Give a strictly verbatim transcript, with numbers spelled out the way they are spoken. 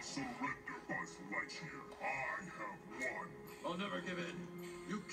Surrender, Buzz Lightyear. I have won. I'll never give in. You